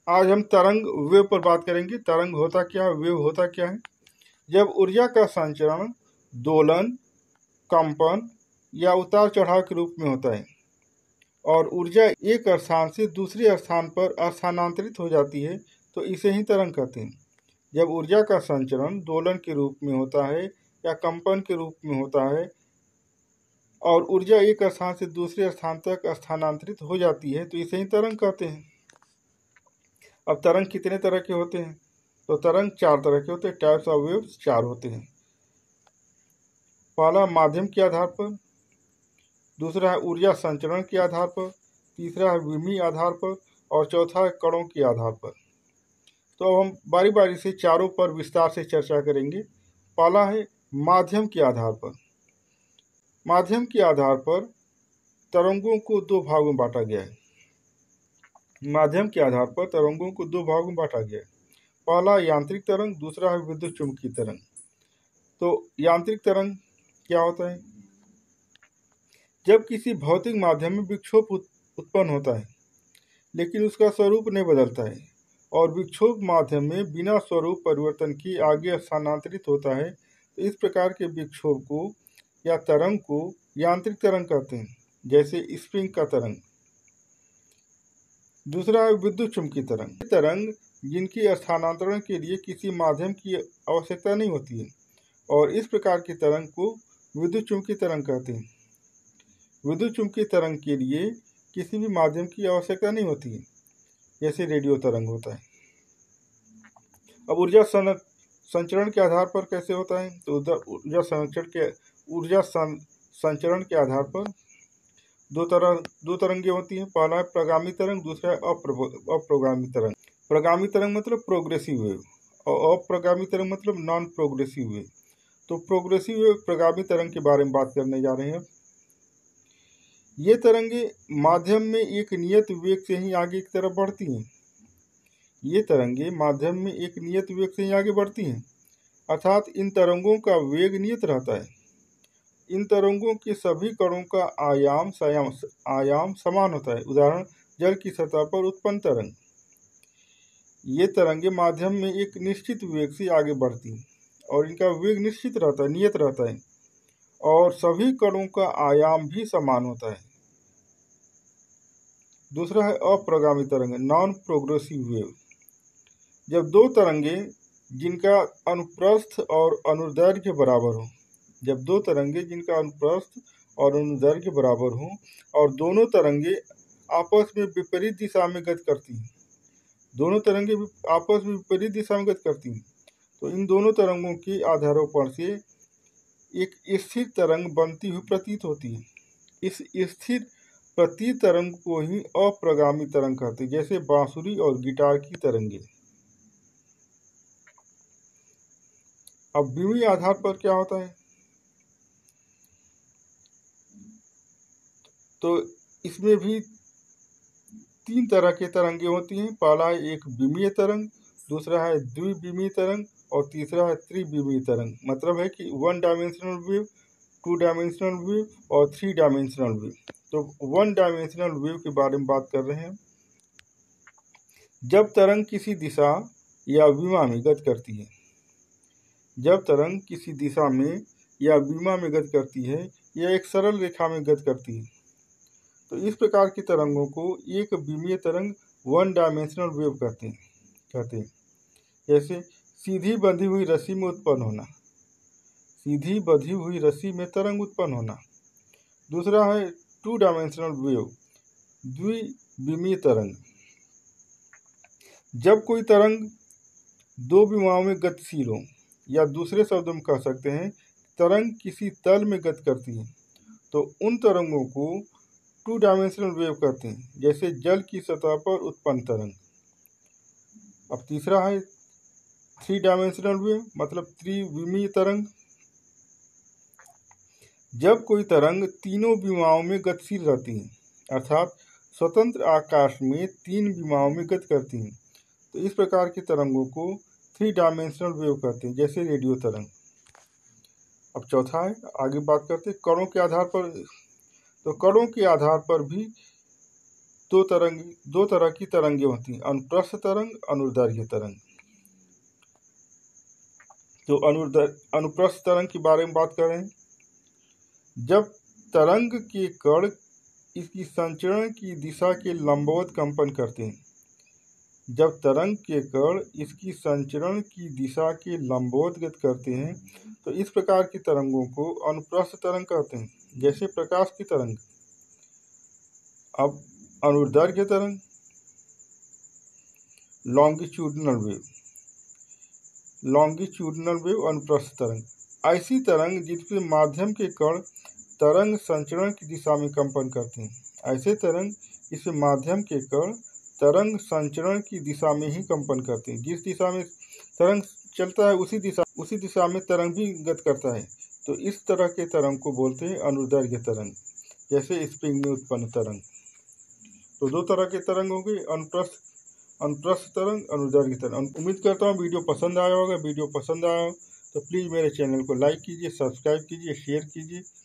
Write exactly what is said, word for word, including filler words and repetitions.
आज हम तरंग वेव पर बात करेंगे। तरंग होता क्या है, वेव होता क्या है। जब ऊर्जा का संचरण दोलन, कंपन या उतार चढ़ाव के रूप में होता है और ऊर्जा एक स्थान से दूसरे स्थान पर स्थानांतरित हो जाती है तो इसे ही तरंग कहते हैं। जब ऊर्जा का संचरण दोलन के रूप में होता है या कंपन के रूप में होता है और ऊर्जा एक स्थान से दूसरे स्थान तक स्थानांतरित हो जाती है तो इसे ही तरंग कहते हैं। अब तरंग कितने तरह के होते हैं? तो तरंग चार तरह के होते हैं। टाइप्स ऑफ वेव्स चार होते हैं। पहला माध्यम के आधार पर, दूसरा है ऊर्जा संचरण के आधार पर, तीसरा है विमीय आधार पर और चौथा है कणों के आधार पर। तो अब हम बारी बारी से चारों पर विस्तार से चर्चा करेंगे। पहला है माध्यम के आधार पर। माध्यम के आधार पर तरंगों को दो भागों में बांटा गया है। माध्यम के आधार पर तरंगों को दो भागों में बांटा गया है। पहला यांत्रिक तरंग, दूसरा है विद्युत चुम्बकीय तरंग। तो यांत्रिक तरंग क्या होता है? जब किसी भौतिक माध्यम में विक्षोभ उत्पन्न होता है लेकिन उसका स्वरूप नहीं बदलता है और विक्षोभ माध्यम में बिना स्वरूप परिवर्तन के आगे स्थानांतरित होता है तो इस प्रकार के विक्षोभ को या तरंग को यांत्रिक तरंग कहते हैं, जैसे स्प्रिंग का तरंग। दूसरा है विद्युत चुम्बकीय तरंग। तरंग जिनकी स्थानांतरण के लिए किसी माध्यम की आवश्यकता नहीं होती है और इस प्रकार की तरंग को विद्युत चुम्बकीय तरंग कहते हैं। विद्युत चुम्बकीय तरंग के लिए किसी भी माध्यम की आवश्यकता नहीं होती है, जैसे रेडियो तरंग होता है। अब ऊर्जा संचरण के आधार पर कैसे होता है? तो ऊर्जा संचरण के ऊर्जा संचरण के आधार पर दो तरह दो तरंगें होती हैं। पहला है प्रगामी तरंग, दूसरा है अप्रगामी तरंग। प्रगामी तरंग मतलब प्रोग्रेसिव वेव और अप्रगामी तरंग मतलब नॉन प्रोग्रेसिव वेव। तो प्रोग्रेसिव वेव प्रगामी तरंग के बारे में बात करने जा रहे हैं। ये तरंगे माध्यम में एक नियत वेग से ही आगे की तरफ बढ़ती हैं। ये तरंगे माध्यम में एक नियत वेग से ही आगे बढ़ती हैं, अर्थात इन तरंगों का वेग नियत रहता है। इन तरंगों के सभी कणों का आयाम आयाम समान होता है। उदाहरण, जल की सतह पर उत्पन्न तरंग। ये तरंगे माध्यम में एक निश्चित वेग से आगे बढ़ती हैं और इनका वेग निश्चित रहता है, नियत रहता है और सभी कणों का आयाम भी समान होता है। दूसरा है अप्रगामी तरंग, नॉन प्रोग्रेसिव वेव। जब दो तरंगे जिनका अनुप्रस्थ और अनुदैर्घ्य बराबर हो जब दो तरंगे जिनका अनुप्रस्थ और अनुदैर्घ्य बराबर हों और दोनों तरंगे आपस में विपरीत दिशा में गति करती हैं दोनों तरंगे आपस में विपरीत दिशा में गति करती हैं तो इन दोनों तरंगों के आधारोपण से एक स्थिर तरंग बनती हुई प्रतीत होती है। इस स्थिर प्रतीत तरंग को ही अप्रगामी तरंग कहते हैं, जैसे बांसुरी और गिटार की तरंगे। अब विमीय आधार पर क्या होता है? तो इसमें भी तीन तरह के तरंगे होती हैं। पहला है एक विमीय तरंग, दूसरा है द्विविमीय तरंग और तीसरा है त्रिविमीय तरंग। मतलब है कि one dimensional wave, two dimensional wave और थ्री डायमेंशनल वेव। तो वन डायमेंशनल वेव के बारे में बात कर रहे हैं। जब तरंग किसी दिशा या विमा में गति करती है जब तरंग किसी दिशा में या विमा में गति करती है या एक सरल रेखा में गति करती है तो इस प्रकार की तरंगों को एक विमीय तरंग, वन डायमेंशनल वेव कहते हैं कहते हैं जैसे सीधी बंधी हुई रस्सी में उत्पन्न होना सीधी बंधी हुई रस्सी में तरंग उत्पन्न होना। दूसरा है टू डायमेंशनल वेव, द्विविमीय तरंग। जब कोई तरंग दो विमाओं में गतिशील हो या दूसरे शब्दों में कह सकते हैं तरंग किसी तल में गति करती है तो उन तरंगों को टू डायमेंशनल वेव कहते हैं, जैसे जल की सतह पर उत्पन्न तरंग। अब तीसरा है थ्री डायमेंशनल वेव, मतलब त्रिविमीय तरंग। जब कोई तरंग तीनों विमाओं में गतिशील रहती है, अर्थात स्वतंत्र आकाश में तीन विमाओं में गति करती हैं, तो इस प्रकार की तरंगों को थ्री डायमेंशनल वेव कहते हैं, जैसे रेडियो तरंग। अब चौथा है, आगे बात करते हैं कणों के आधार पर। तो कणों के आधार पर भी दो तरंग दो तरह की तरंगें होती हैं, अनुप्रस्थ तरंग, अनुदैर्घ्य तरंग। तो अनुप्रस्थ तरंग के बारे में बात करें, जब तरंग के कण इसकी संचरण की दिशा के लंबवत कंपन करते हैं जब तरंग के कण इसकी संचरण की दिशा के लंबवत गति करते हैं तो इस प्रकार की तरंगों को अनुप्रस्थ तरंग कहते हैं, जैसे प्रकाश की तरंग। अब अनुदैर्घ्य तरंग, लॉन्गिट्यूडिनल वेव। लॉन्गिट्यूडिनल वेव अनुप्रस्थ तरंग, ऐसी तरंग जिसके माध्यम के कण तरंग संचरण की दिशा में कंपन करते हैं। ऐसे तरंग इसमें माध्यम के कण तरंग संचरण की दिशा में ही कंपन करते हैं। जिस दिशा में तरंग चलता है उसी दिशा उसी दिशा में तरंग भी गति करता है। तो इस तरह के तरंग को बोलते हैं अनुदैर्घ्य तरंग, जैसे स्प्रिंग में उत्पन्न तरंग। तो दो तरह के तरंग होंगे, अनुप्रस्थ अनुप्रस्थ तरंग, अनुदैर्घ्य तरंग। उम्मीद करता हूँ वीडियो पसंद आया होगा। वीडियो पसंद आया हो तो प्लीज़ मेरे चैनल को लाइक कीजिए, सब्सक्राइब कीजिए, शेयर कीजिए